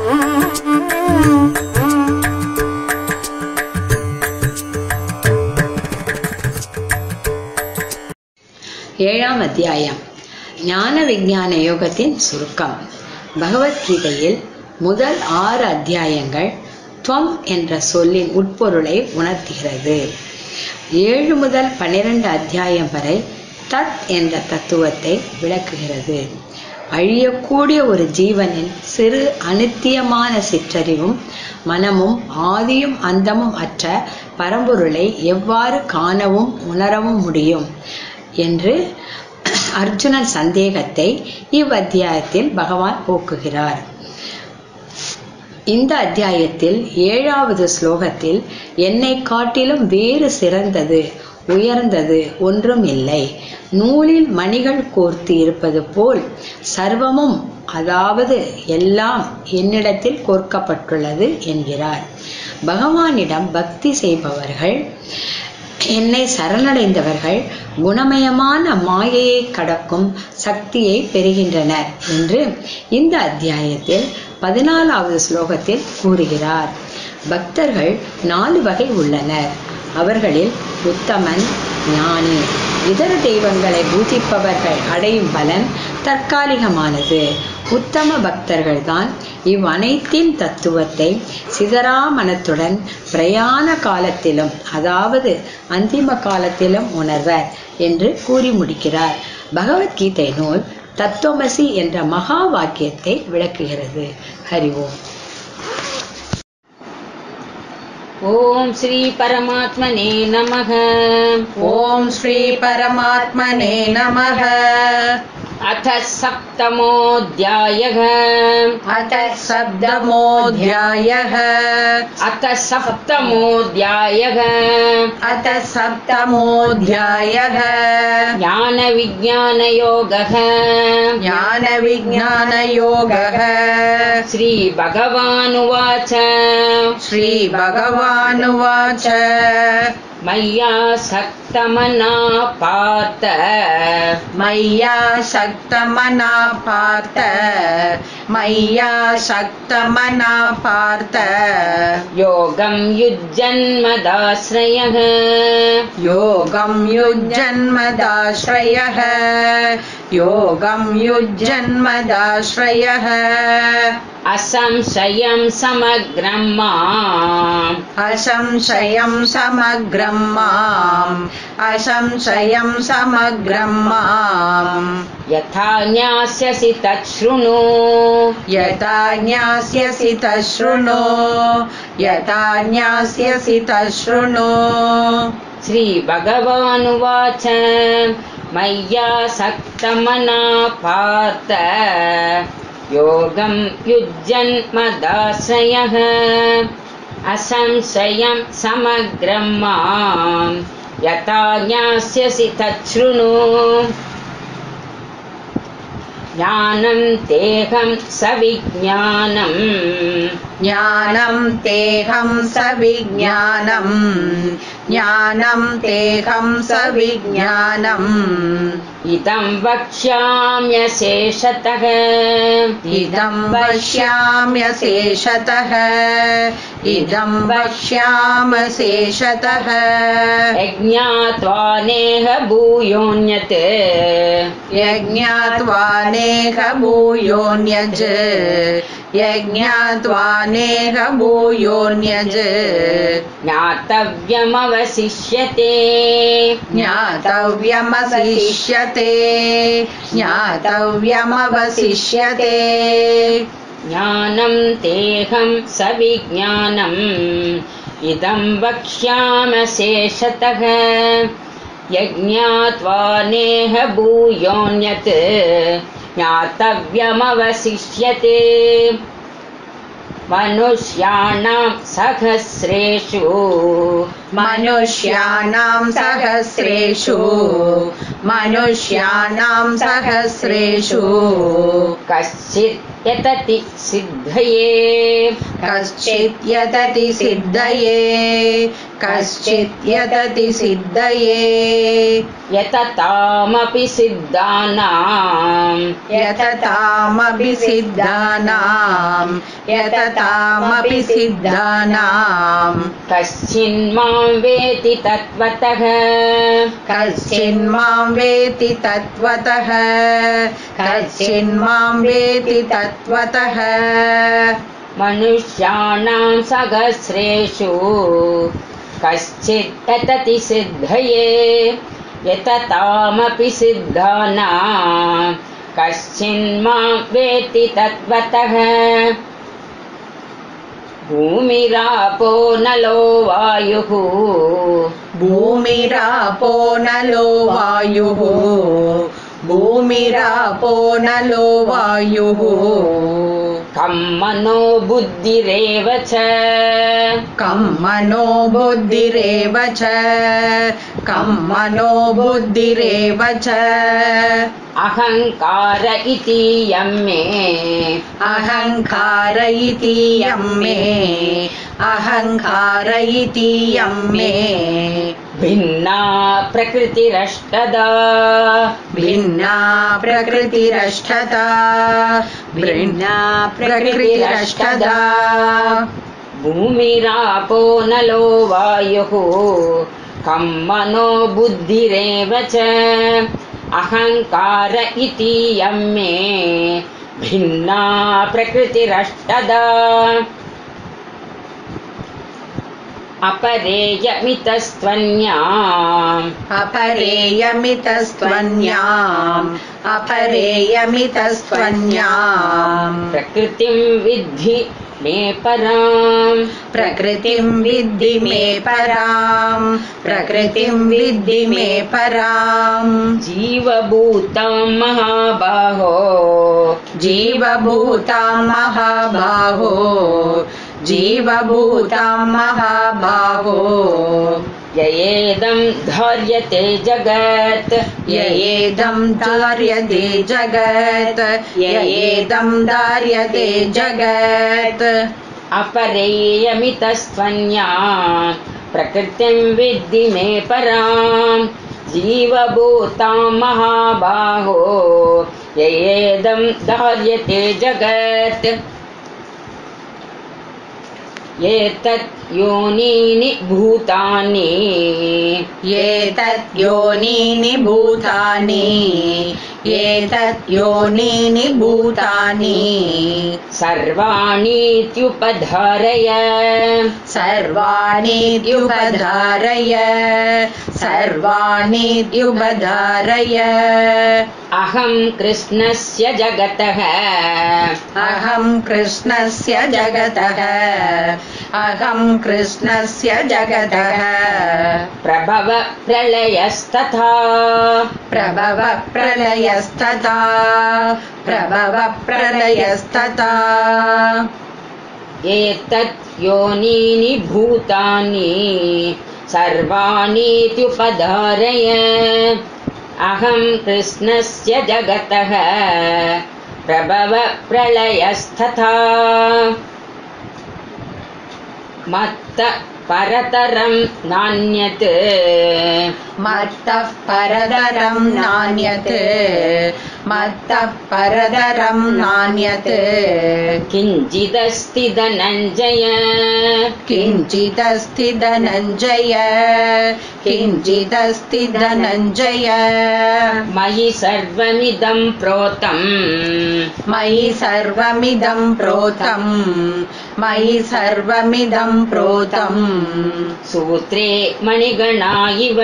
ஏழாம் அத்தியாயம் ஞான விஞ்ஞான யோகத்தின் சுருக்கம். பகவத்கீதையில் முதல் 6 அத்தியாயங்கள் துவம் என்ற சொல்லின் உட்பொருளை உணர்த்துகிறது. 7 முதல் 12 அத்தியாயம் வரை தத் என்ற தத்துவத்தை விளக்குகிறது. அழியக்கூடிய ஒரு ஜீவனின் சிறு அனித்தியமான சிற்றறிவும் மனமும் ஆதியும் அந்தமும் அற்ற பரம்பொருளை எவ்வாறு காணவும் உணரவும் முடியும் என்று அர்ஜுனன் சந்தேகத்தை இவ்வத்தியாயத்தில் பகவான் போக்குகிறார். இந்த அத்தியாயத்தில் 7வது ஸ்லோகத்தில் என்னை காட்டிலும் வேறு சிறந்தது உயர்ந்தது ஒன்றும் இல்லை, நூலில் மணிகள் கோர்த்து இருப்பது போல் சர்வமும் அதாவது எல்லாம் என்னிடத்தில் கோர்க்கப்பட்டுள்ளது என்கிறார். பகவானிடம் பக்தி செய்பவர்கள், என்னை சரணடைந்தவர்கள் குணமயமான மாயையை கடக்கும் சக்தியை பெறுகின்றனர் என்று இந்த அத்தியாயத்தில் 14வது ஸ்லோகத்தில் கூறுகிறார். பக்தர்கள் 4 வகை உள்ளனர். அவர்களில் உத்தமன், ஞானி. இதர தெய்வங்களை பூஜிப்பவர்கள் அடையும் பலன் தற்காலிகமானது. உத்தம பக்தர்கள் தான் இவ்வனைத்தின் தத்துவத்தை சிதறா மனத்துடன் பிரயாண காலத்திலும் அதாவது அந்திம காலத்திலும் உணர்வர் என்று கூறி முடிக்கிறார். பகவத்கீதை நூல் தத்துவமசி என்ற மகா வாக்கியத்தை விளக்குகிறது. ஹரி ஓம். ओम श्री परमात्मने नमः. ओम श्री परमात्मने नमः. अथ सप्तमोऽध्यायः. अथ सप्तमोऽध्यायः. अथ सप्तमोऽध्यायः. अथ सप्तमोऽध्यायः. ज्ञानविज्ञानयोगः. ज्ञानविज्ञानयोगः. श्रीभगवानुवाच. श्रीभगवानुवाच. मय्यासक्तमना पार्थ. मय्यासक्तमना पार्थ. मय्यासक्तमना पार्थ. योगं युज्यन्मदाश्रयः. योगं युज्यन्मदाश्रयः. योगं युज्यन्मदाश्रयः. असंशयं समग्रं माम्. असंशयं समग्रं माम्. असंशयं समग्रं माम्. यथा ज्ञास्यसि तच्छृणु. यथा ज्ञास्यसि तच्छृणु. यथा ज्ञास्यसि तच्छृणु. श्रीभगवानुवाच. मय्यासक्तमना पार्थ. योगं युज्यन्मदाश्रयः. असंशयं समग्रं माम्. यथा ज्ञास्यसि तच्छृणु. ज्ञानं तेहं सविज्ञानम्. ज्ञानं तेहं सविज्ञानम्. ज्ञानं तेहं सविज्ञानम्. इदं वक्ष्याम्यशेषतः. इदं वक्ष्याम्यशेषतः. इदं वक्ष्याम्यशेषतः. यज्ञात्वा नेह भूयोऽन्यत्. यज्ञात्वा नेह भूयोऽन्यत्. यज्ञात्वा नेह भूयोऽन्यत्. ज्ञातव्यमवशिष्यते. ज्ञातव्यमवशिष्यते. ज्ञातव्यमवशिष्यते. ज्ञानं तेहं सविज्ञानम्. इदं वक्ष्याम्यशेषतः. यज्ञात्वा नेह भूयोऽन्यत्. ज्ञातव्यमवशिष्यते. मनुष्याणां सहस्रेषु. मनुष्याणां सहस्रेषु. मनुष्याणां सहस्रेषु. कश्चित् यतति सिद्धये. कश्चित् यतति सिद्धये कश्चित् यतति सिद्धये यततामपि सिद्धानां यततामपि सिद्धानां कश्चिन्मां वेति तत्त्वतः कश्चिन्मां वेति तत्त्वतः मनुष्याणां सहस्रेषु कश्चित् यतति सिद्धये यततामपि सिद्धानां कश्चिन्मां वेति तत्त्वतः भूमिरापो नलो वायुः भूमिरापो नलो वायुः कं मनो बुद्धिरेव च अहङ्कार इतीयं मे भिन्ना प्रकृतिरष्टदा भूमिरापो नलो वायुः कं मनो बुद्धिरेव च अहङ्कार इतीयं मे भिन्ना प्रकृतिरष्टदा अपरेयमितस्त्वन्याम् प्रकृतिं विद्धि मे पराम् जीवभूतां महाबाहो ययेदं धार्यते जगत् अपरेयमितस्त्वन्याम् प्रकृतिं विद्धि मे पराम् जीवभूतां महाबाहो ययेदं धार्यते जगत् एतत् योनीनि भूतानि सर्वाणीत्युपधारय अहं कृष्णस्य जगतः प्रभव प्रलयस्तथा एतत् योनीनि भूतानि सर्वाणीत्युपधारय अहं कृष्णस्य जगतः प्रभव प्रलयस्तथा मत्तः परतरं नान्यत् किञ्चिदस्ति धनञ्जय मयि सर्वमिदं प्रोतं सूत्रे मणिगणा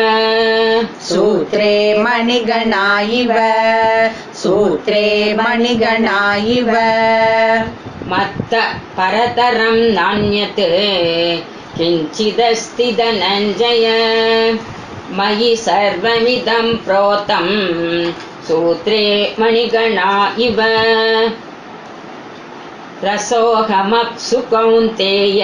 इव मत्तः परतरं नान्यत् किञ्चिदस्ति धनञ्जय मयि सर्वमिदं प्रोतं सूत्रे मणिगणा इव रसोऽहमप्सु कौन्तेय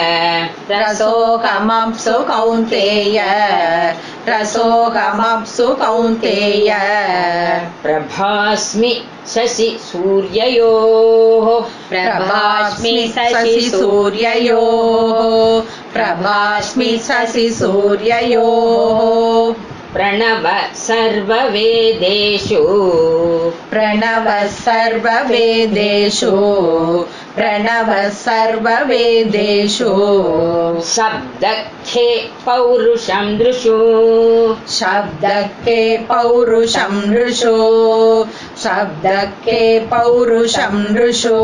रसोऽहमप्सु कौन्तेय रसोऽहमप्सु कौन्तेय प्रभास्मि शशि सूर्ययोः प्रभास्मि शशि सूर्ययोः प्रभास्मि शशि सूर्ययोः प्रणव सर्ववेदेषु प्रणव सर्ववेदेषु प्रणव सर्ववेदेषु शब्दखे पौरुषं नृषु शब्दके पौरुषं नृषु शब्दके पौरुषं नृषु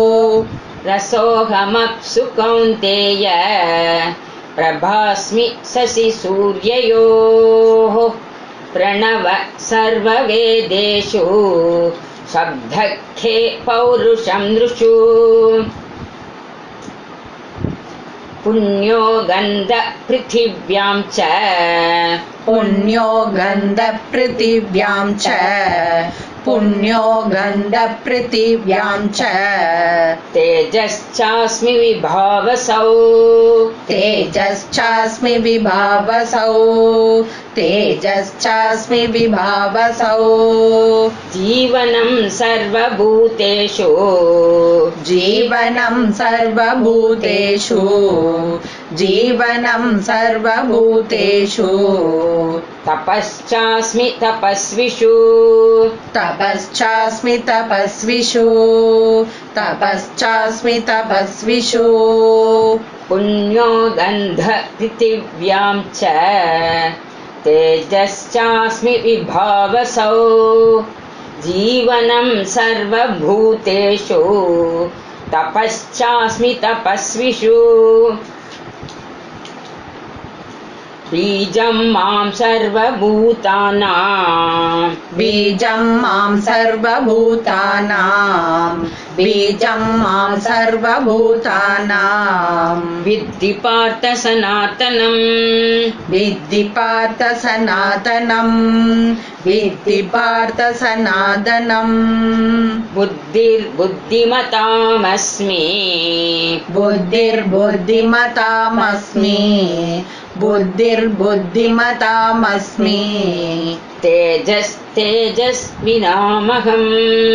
रसोऽहमप्सु कौन्तेय प्रभास्मि शशि सूर्ययोः प्रणव सर्ववेदेषु शब्दखे पौरुषं नृषु पुण्यो गन्ध पृथिव्यां च पुण्यो गन्ध पृथिव्यां च पुण्यो गन्ध पृथिव्यां च तेजश्चास्मि विभावसौ तेजश्चास्मि विभावसौ तेजश्चास्मि विभावसौ जीवनं सर्वभूतेषु जीवनं सर्वभूतेषु जीवनं सर्वभूतेषु तपश्चास्मि तपस्विषु तपश्चास्मि तपस्विषु तपश्चास्मि तपस्विषु पुण्यो गन्ध पृथिव्यां च तेजश्चास्मि विभावसौ जीवनं सर्वभूतेषु तपश्चास्मि तपस्विषु बीजं मां सर्वभूतानां बीजं मां सर्वभूतानां बीजं मां सर्वभूतानां विद्धि पार्थ सनातनम् विद्धि पार्थ सनातनं विद्धि पार्थ सनातनम् बुद्धिर्बुद्धिमतामस्मि बुद्धिर्बुद्धिमतामस्मि बुद्धिर्बुद्धिमतामस्मि तेजस्तेजस्विनामहम्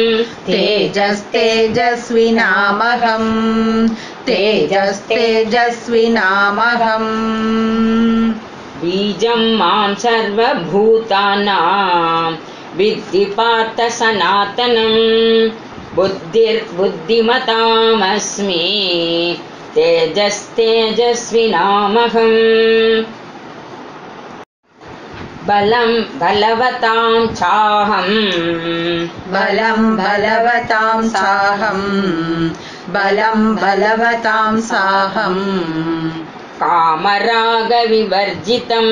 तेजस्तेजस्विनामहम् तेजस्तेजस्विनामहम् बीजं मां सर्वभूतानां विद्धि पार्थ सनातनम् बुद्धिर्बुद्धिमतामस्मि तेजस्तेजस्विनामहम् बलं बलवतां चाहम् बलं बलवतां साहम् बलं बलवतां साहम् कामरागविवर्जितम्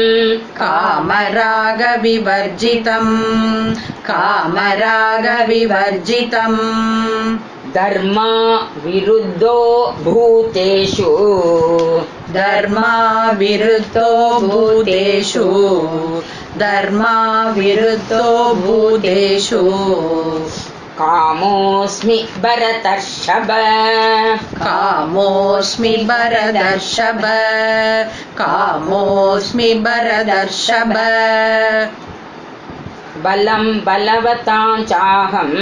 कामरागविवर्जितम् कामरागविवर्जितम् धर्मा विरुद्धो भूतेषु धर्मा विरुद्धो भूतेषु धर्मा विरुद्धो भूतेषु कामोऽस्मि भरतर्षभ कामोऽस्मि भरतर्षभ कामोऽस्मि भरतर्षभ बलं बलवतां चाहम्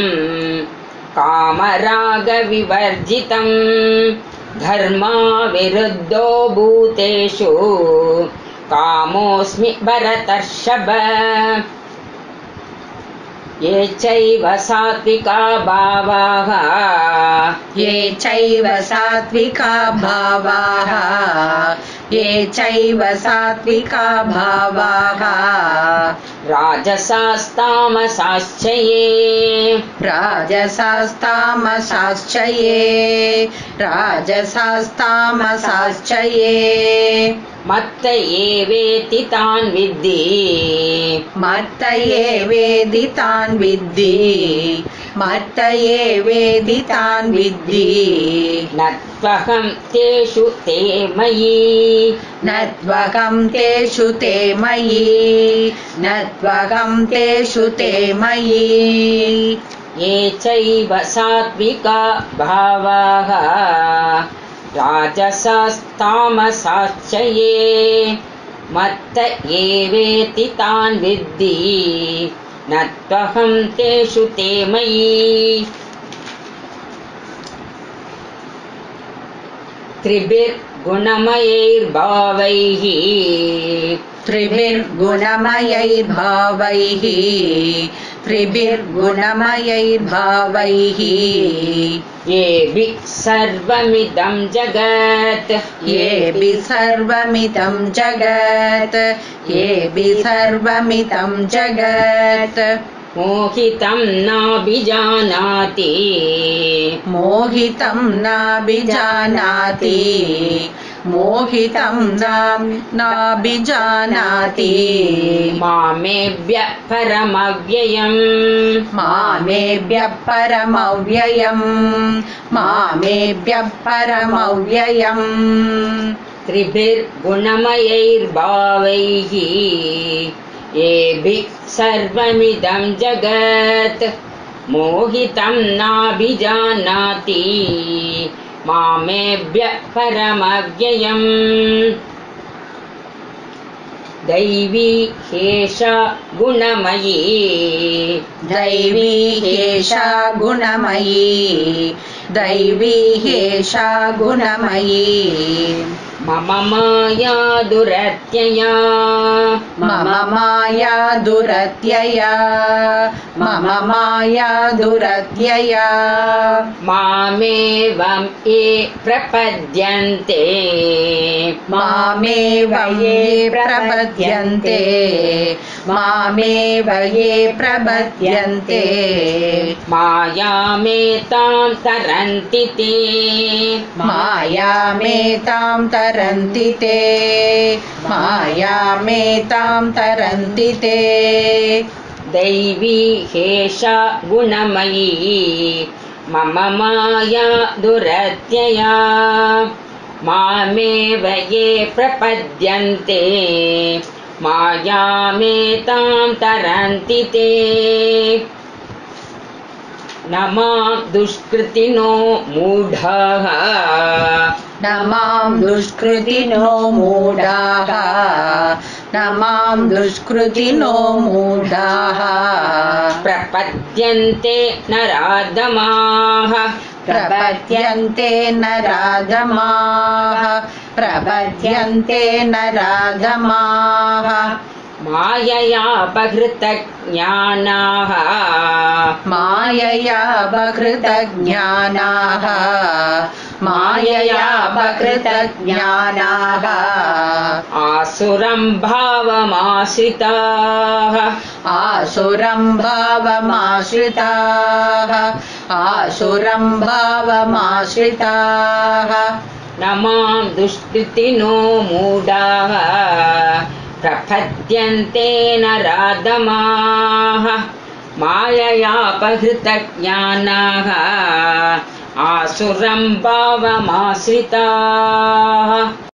कामरागविवर्जितम् धर्मा विरुद्धो भूतेषु कामोऽस्मि भरतर्षभ ये चैव सात्विका भावाः ये चैव सात्विका भावाः ये चैव सात्विका भावाः राजसास्तामसाश्च ये राजसास्तामसाश्च ये राजसास्तामसाश्च ये मत्त एवेति तान् विद्धि मत्त एवेति तान् विद्धि मत्त एवेति तान् विद्धि न त्वहं तेषु ते मयि न त्वहं तेषु ते मयि न त्वहं तेषु ते मयि ये चैव सात्विका भावाः राजसास्तामसाश्च ये मत्त एवेति तान् विद्धि न त्वहं तेषु ते मयि त्रिभिर्गुणमयैर्भावैः त्रिभिर्गुणमयैर्भावैः त्रिभिर्गुणमयैर्भावैः येभिः सर्वमिदं जगत् येभिः सर्वमिदं जगत् येभिः सर्वमिदं जगत् मोहितं नाभिजानाति मोहितं नाभिजानाति मोहितं नाभिजानाति मामेभ्यः परमव्ययम् मामेभ्यः परमव्ययम् मामेभ्यः परमव्ययम् त्रिभिर्गुणमयैर्भावैः येभिः सर्वमिदं जगत् मोहितं नाभिजानाति मामेभ्यः परमव्ययम् दैवी ह्येषा गुणमयी दैवी ह्येषा गुणमयी दैवी ह्येषा गुणमयी मम माया दुरत्यया मम माया दुरत्यया मम माया दुरत्यया मामेवं ये प्रपद्यन्ते मामेव ये प्रपद्यन्ते मामेव ये प्रपद्यन्ते मायामेतां तरन्ति ते मायामेतां तरन्ति ते मायामेतां तरन्ति ते दैवी ह्येषा गुणमयी मम माया दुरत्यया मामेव ये प्रपद्यन्ते मायामेतां तरन्ति ते न मां दुष्कृतिनो मूढाः न मां दुष्कृतिनो मूढाः न मां दुष्कृतिनो मूढाः प्रपद्यन्ते नराधमाः प्रपद्यन्ते नराधमाः प्रपद्यन्ते नराधमाः माययापहृतज्ञानाः माययापहृतज्ञानाः माययापहृतज्ञानाः आसुरं भावमाश्रिताः आसुरं भावमाश्रिताः आसुरं भावमाश्रिताः न मां दुष्कृतिनो मूढाः प्रपद्यन्ते नराधमाः माययापहृतज्ञानाः आसुरं भावमाश्रिताः